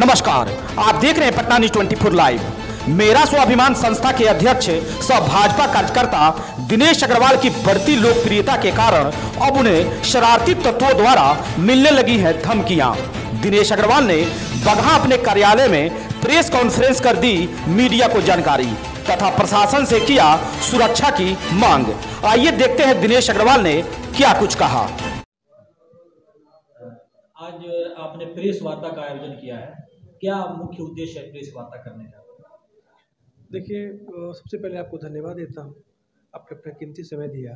नमस्कार, आप देख रहे हैं पटना न्यूज 24 लाइव। मेरा स्वाभिमान संस्था के अध्यक्ष सह भाजपा कार्यकर्ता दिनेश अग्रवाल की बढ़ती लोकप्रियता के कारण अब उन्हें शरारती तत्वों द्वारा मिलने लगी है धमकियां। दिनेश अग्रवाल ने बगहा अपने कार्यालय में प्रेस कॉन्फ्रेंस कर दी मीडिया को जानकारी तथा प्रशासन से किया सुरक्षा की मांग। आइए देखते हैं दिनेश अग्रवाल ने क्या कुछ कहा। आज आपने प्रेस वार्ता का आयोजन किया है, क्या मुख्य उद्देश्य है प्रेस वार्ता करने का? देखिए, सबसे पहले आपको धन्यवाद देता हूँ, आपने अपना कीमती समय दिया।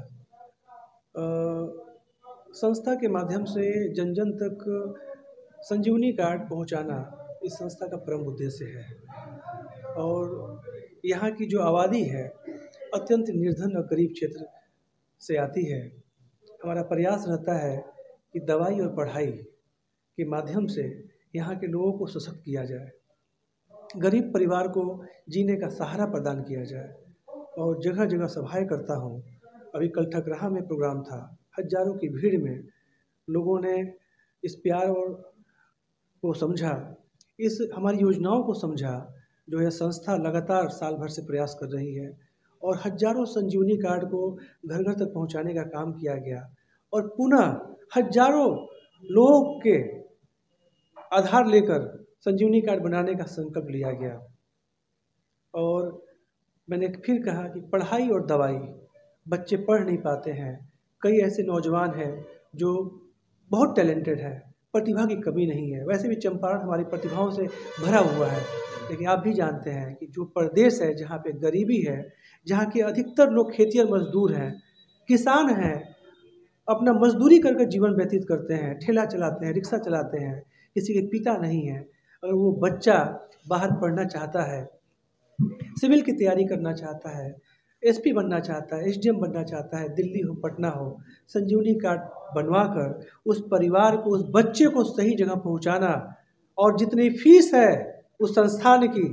संस्था के माध्यम से जन जन तक संजीवनी कार्ड पहुँचाना इस संस्था का प्रमुख उद्देश्य है। और यहाँ की जो आबादी है अत्यंत निर्धन और गरीब क्षेत्र से आती है। हमारा प्रयास रहता है कि दवाई और पढ़ाई के माध्यम से यहाँ के लोगों को सशक्त किया जाए, गरीब परिवार को जीने का सहारा प्रदान किया जाए। और जगह जगह सभाएं करता हूँ। अभी कल ठकराहा में प्रोग्राम था, हजारों की भीड़ में लोगों ने इस प्यार और को समझा, इस हमारी योजनाओं को समझा जो है संस्था लगातार साल भर से प्रयास कर रही है। और हजारों संजीवनी कार्ड को घर घर तक पहुँचाने का काम किया गया और पुनः हजारों लोग के आधार लेकर संजीवनी कार्ड बनाने का संकल्प लिया गया। और मैंने फिर कहा कि पढ़ाई और दवाई, बच्चे पढ़ नहीं पाते हैं। कई ऐसे नौजवान हैं जो बहुत टैलेंटेड हैं, प्रतिभा की कमी नहीं है। वैसे भी चंपारण हमारी प्रतिभाओं से भरा हुआ है, लेकिन आप भी जानते हैं कि जो प्रदेश है जहाँ पे गरीबी है, जहाँ के अधिकतर लोग खेती और मजदूर हैं, किसान हैं, अपना मजदूरी करके जीवन व्यतीत करते हैं, ठेला चलाते हैं, रिक्शा चलाते हैं, किसी के पिता नहीं है। और वो बच्चा बाहर पढ़ना चाहता है, सिविल की तैयारी करना चाहता है, एसपी बनना चाहता है, एसडीएम बनना चाहता है, दिल्ली हो पटना हो, संजीवनी कार्ड बनवाकर उस परिवार को, उस बच्चे को सही जगह पहुंचाना और जितनी फीस है उस संस्थान की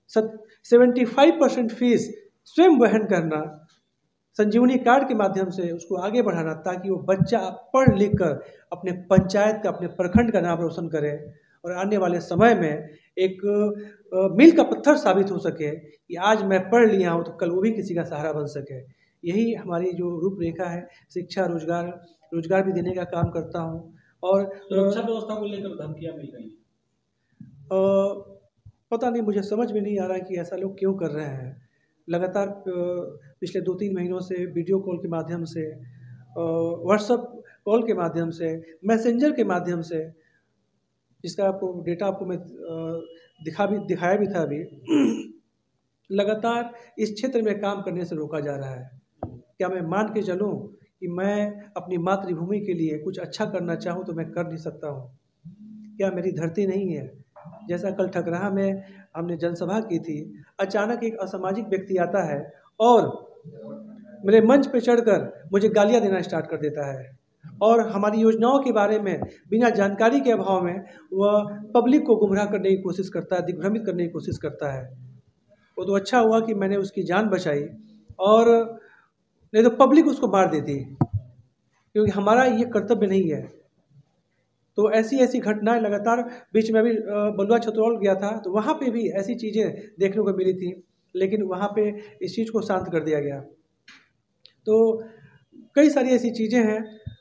75% फीस स्वयं वहन करना, संजीवनी कार्ड के माध्यम से उसको आगे बढ़ाना, ताकि वो बच्चा पढ़ लिख कर अपने पंचायत का, अपने प्रखंड का नाम रोशन करे और आने वाले समय में एक मील का पत्थर साबित हो सके कि आज मैं पढ़ लिया हूँ तो कल वो भी किसी का सहारा बन सके। यही हमारी जो रूपरेखा है। शिक्षा, रोजगार भी देने का काम करता हूँ। और सुरक्षा व्यवस्था को लेकर धमकियाँ मिल रही हैं। पता नहीं, मुझे समझ में नहीं आ रहा कि ऐसा लोग क्यों कर रहे हैं। लगातार पिछले 2-3 महीनों से वीडियो कॉल के माध्यम से, व्हाट्सएप कॉल के माध्यम से, मैसेंजर के माध्यम से, जिसका आपको डेटा आपको मैं दिखाया भी था अभी, लगातार इस क्षेत्र में काम करने से रोका जा रहा है। क्या मैं मान के चलूं कि मैं अपनी मातृभूमि के लिए कुछ अच्छा करना चाहूं तो मैं कर नहीं सकता हूं? क्या मेरी धरती नहीं है? जैसा कल ठकराहा में हमने जनसभा की थी, अचानक एक असामाजिक व्यक्ति आता है और मेरे मंच पे चढ़कर मुझे गालियां देना स्टार्ट कर देता है और हमारी योजनाओं के बारे में बिना जानकारी के अभाव में वह पब्लिक को गुमराह करने की कोशिश करता है, दिग्भ्रमित करने की कोशिश करता है। वो तो अच्छा हुआ कि मैंने उसकी जान बचाई, और नहीं तो पब्लिक उसको मार देती, क्योंकि हमारा ये कर्तव्य नहीं है। तो ऐसी घटनाएं लगातार, बीच में अभी बलुआ छतरौल गया था तो वहाँ पे भी ऐसी चीज़ें देखने को मिली थी, लेकिन वहाँ पे इस चीज़ को शांत कर दिया गया। तो कई सारी ऐसी चीज़ें हैं।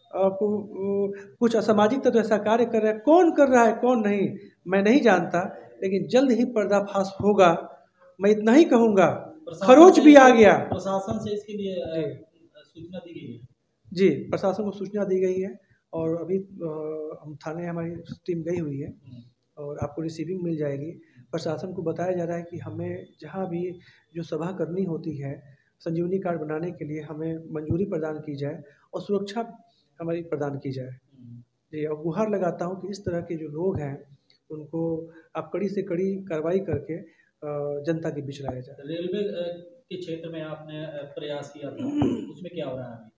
कुछ असामाजिक तत्व ऐसा कार्य कर रहे हैं, कौन कर रहा है कौन नहीं मैं नहीं जानता, लेकिन जल्द ही पर्दाफाश होगा, मैं इतना ही कहूँगा। खरोच भी आ गया। प्रशासन से इसके लिए सूचना दी गई है? जी, प्रशासन को सूचना दी गई है और अभी हम थाने, हमारी टीम गई हुई है और आपको रिसीविंग मिल जाएगी। प्रशासन को बताया जा रहा है कि हमें जहाँ भी जो सभा करनी होती है, संजीवनी कार्ड बनाने के लिए हमें मंजूरी प्रदान की जाए और सुरक्षा हमारी प्रदान की जाए। जी, और गुहार लगाता हूँ कि इस तरह के जो लोग हैं उनको आप कड़ी से कड़ी कार्रवाई करके जनता के बीच लाया जाए। रेलवे के क्षेत्र में आपने प्रयास किया था, उसमें क्या हो रहा है?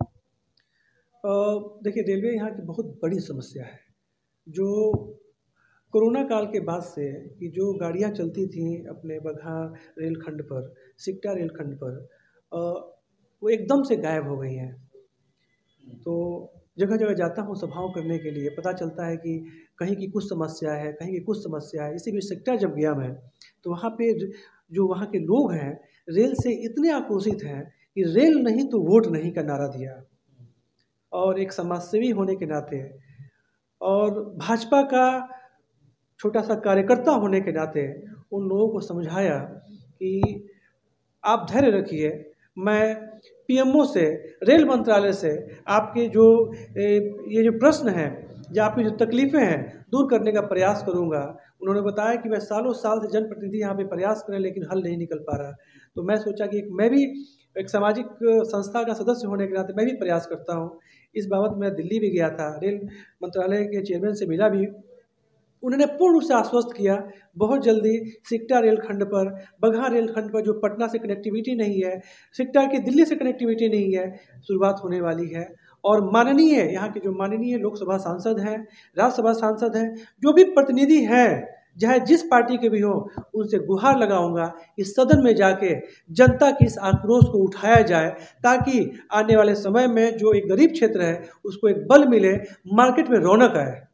देखिए, रेलवे यहाँ की बहुत बड़ी समस्या है। जो कोरोना काल के बाद से कि जो गाड़ियाँ चलती थीं अपने बगहा रेलखंड पर, सिकटा रेलखंड पर, वो एकदम से गायब हो गई हैं। तो जगह जगह जाता हूँ सभाओं करने के लिए, पता चलता है कि कहीं की कुछ समस्या है, कहीं की कुछ समस्या है। इसी बीच सेक्टर जब गया मैं, तो वहाँ पे जो वहाँ के लोग हैं रेल से इतने आक्रोशित हैं कि रेल नहीं तो वोट नहीं का नारा दिया। और एक समाजसेवी होने के नाते और भाजपा का छोटा सा कार्यकर्ता होने के नाते उन लोगों को समझाया कि आप धैर्य रखिए, मैं पीएमओ से, रेल मंत्रालय से आपके जो ये जो प्रश्न हैं या आपकी जो तकलीफ़ें हैं दूर करने का प्रयास करूंगा। उन्होंने बताया कि मैं सालों साल से जनप्रतिनिधि यहाँ पे प्रयास करें लेकिन हल नहीं निकल पा रहा। तो मैं सोचा कि मैं भी एक सामाजिक संस्था का सदस्य होने के नाते मैं भी प्रयास करता हूँ। इस बाबत मैं दिल्ली भी गया था, रेल मंत्रालय के चेयरमैन से मिला भी। उन्होंने पूर्ण रूप से आश्वस्त किया बहुत जल्दी सिकटा रेलखंड पर, बगहा रेलखंड पर जो पटना से कनेक्टिविटी नहीं है, सिकटा की दिल्ली से कनेक्टिविटी नहीं है, शुरुआत होने वाली है। और माननीय यहाँ के जो माननीय लोकसभा सांसद हैं, राज्यसभा सांसद हैं, जो भी प्रतिनिधि हैं चाहे जिस पार्टी के भी हों, उनसे गुहार लगाऊंगा इस सदन में जाके जनता की इस आक्रोश को उठाया जाए ताकि आने वाले समय में जो एक गरीब क्षेत्र है उसको एक बल मिले, मार्केट में रौनक आए।